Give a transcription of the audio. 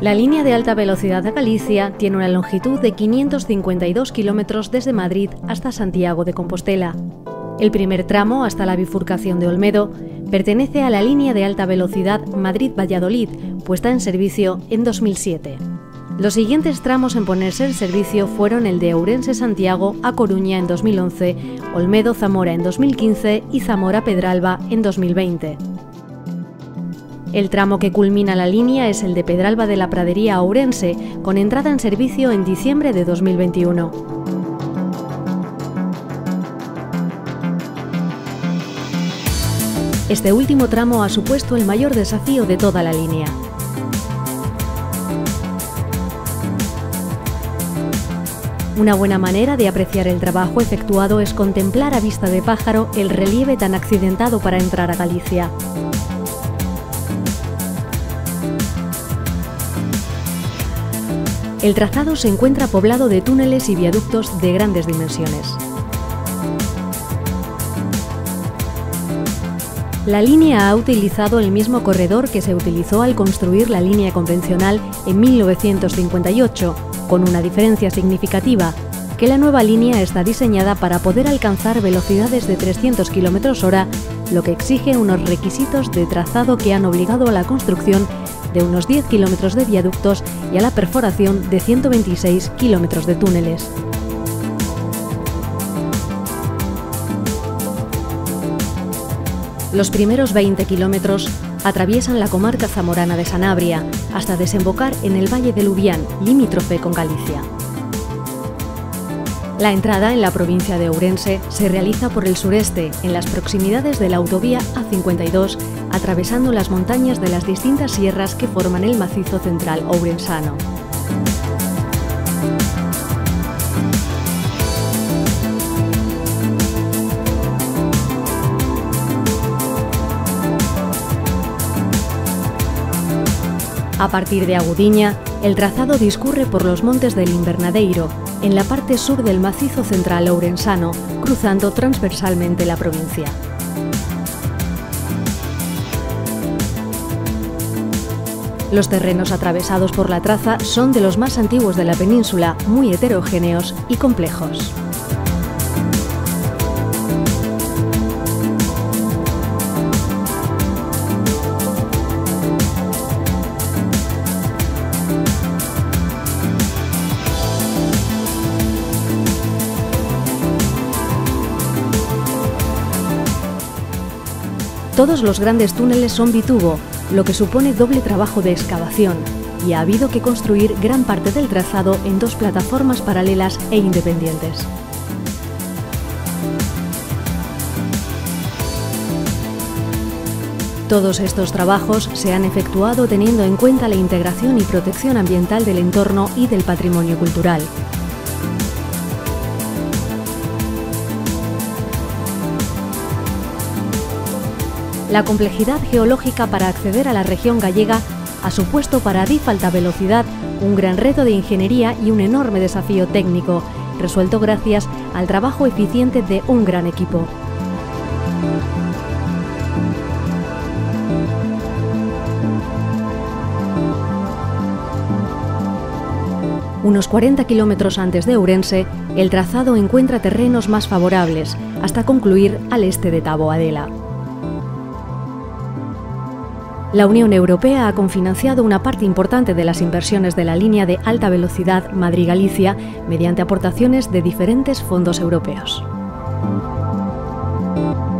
La línea de alta velocidad a Galicia tiene una longitud de 552 kilómetros desde Madrid hasta Santiago de Compostela. El primer tramo, hasta la bifurcación de Olmedo, pertenece a la línea de alta velocidad Madrid-Valladolid, puesta en servicio en 2007. Los siguientes tramos en ponerse en servicio fueron el de Ourense-Santiago a Coruña en 2011, Olmedo-Zamora en 2015 y Zamora-Pedralba en 2020. El tramo que culmina la línea es el de Pedralba de la Pradería a Ourense, con entrada en servicio en diciembre de 2021. Este último tramo ha supuesto el mayor desafío de toda la línea. Una buena manera de apreciar el trabajo efectuado es contemplar a vista de pájaro el relieve tan accidentado para entrar a Galicia. El trazado se encuentra poblado de túneles y viaductos de grandes dimensiones. La línea ha utilizado el mismo corredor que se utilizó al construir la línea convencional en 1958, con una diferencia significativa, que la nueva línea está diseñada para poder alcanzar velocidades de 300 km/h, lo que exige unos requisitos de trazado que han obligado a la construcción de unos 10 kilómetros de viaductos y a la perforación de 126 kilómetros de túneles. Los primeros 20 kilómetros atraviesan la comarca zamorana de Sanabria hasta desembocar en el Valle de Lubián, limítrofe con Galicia. La entrada en la provincia de Ourense se realiza por el sureste, en las proximidades de la autovía A52, atravesando las montañas de las distintas sierras que forman el macizo central ourensano. A partir de Agudiña, el trazado discurre por los montes del Invernadeiro, en la parte sur del macizo central ourensano, cruzando transversalmente la provincia. Los terrenos atravesados por la traza son de los más antiguos de la península, muy heterogéneos y complejos. Todos los grandes túneles son bitubo, lo que supone doble trabajo de excavación, y ha habido que construir gran parte del trazado en dos plataformas paralelas e independientes. Todos estos trabajos se han efectuado teniendo en cuenta la integración y protección ambiental del entorno y del patrimonio cultural. La complejidad geológica para acceder a la región gallega ha supuesto para Adif Alta Velocidad un gran reto de ingeniería y un enorme desafío técnico, resuelto gracias al trabajo eficiente de un gran equipo. Unos 40 kilómetros antes de Ourense, el trazado encuentra terrenos más favorables, hasta concluir al este de Taboadela. La Unión Europea ha cofinanciado una parte importante de las inversiones de la línea de alta velocidad Madrid-Galicia mediante aportaciones de diferentes fondos europeos.